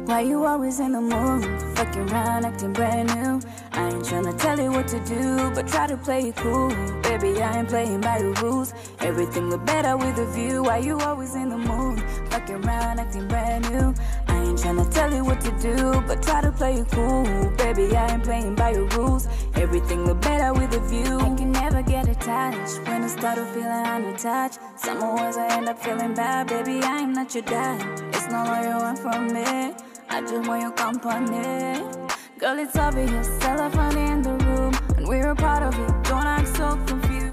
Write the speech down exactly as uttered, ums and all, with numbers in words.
Why you always in the mood? Fucking around, acting brand new. I ain't tryna tell you what to do, but try to play it cool. Baby, I ain't playing by your rules. Everything look better with a view. Why you always in the mood? Fucking around, acting brand new. I ain't tryna tell you what to do, but try to play it cool. Baby, I ain't playing by your rules. Everything look better with a view. I can never get attached when I start to feeling unattached. Some words I end up feeling bad. Baby, I am not your dad. It's not all you want from me. I just want your company. Girl, it's obvious, elephant in the room, and we're a part of it. Don't act so confused.